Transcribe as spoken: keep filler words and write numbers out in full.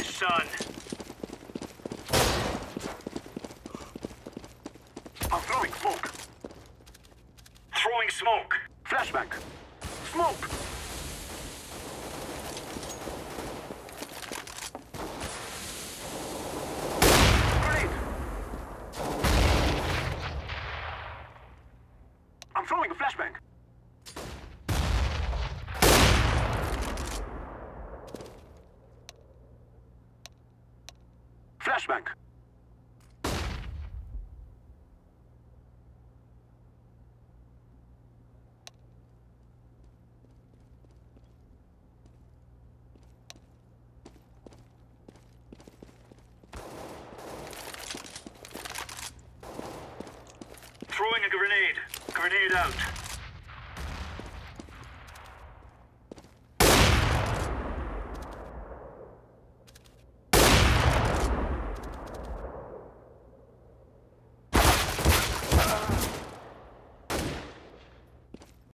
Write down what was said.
this, son. I'm throwing smoke. Throwing smoke. Flashbang. Smoke. Grenade. I'm throwing a flashbang. Flashbang. Throwing a grenade. Grenade out.